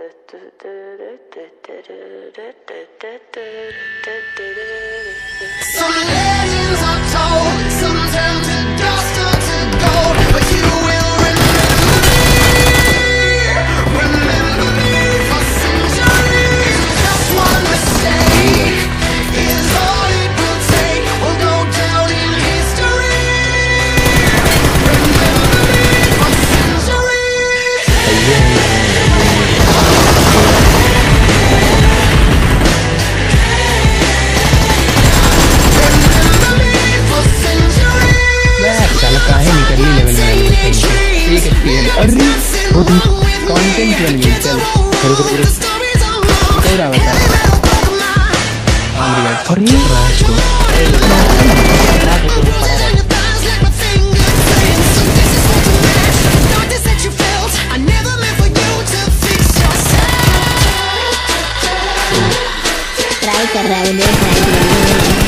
Some legends are told, some turn to dust or to gold, but you will remember me for centuries. Just one mistake is all it will take. We'll go down in history. Remember me for centuries. साला काहे निकल ली level में ठीक है अरे वो तुम content बन गई चल करो रहा बता अरे राज को ट्राई कर रहा है